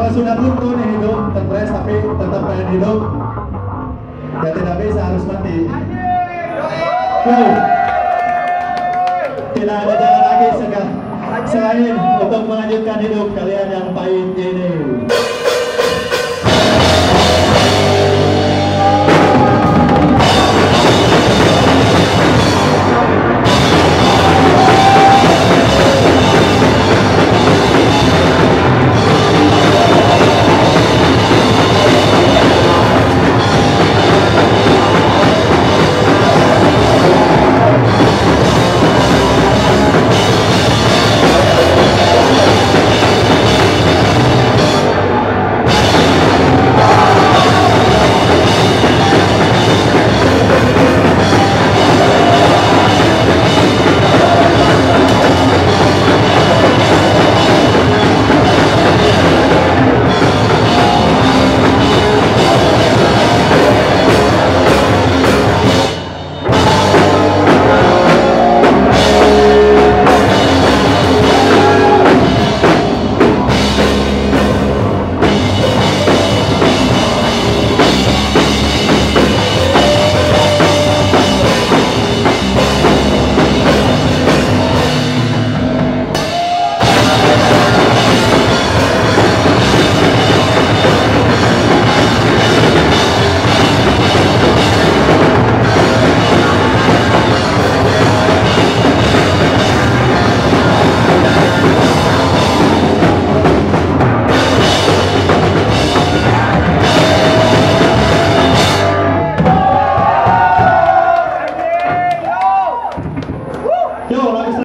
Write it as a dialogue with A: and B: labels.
A: sudah buntu nih hidup, stres tapi tetap pengen hidup. Ya tidak bisa, harus mati. Tidak ada jalan lagi selain untuk melanjutkan hidup kalian yang pahit ini.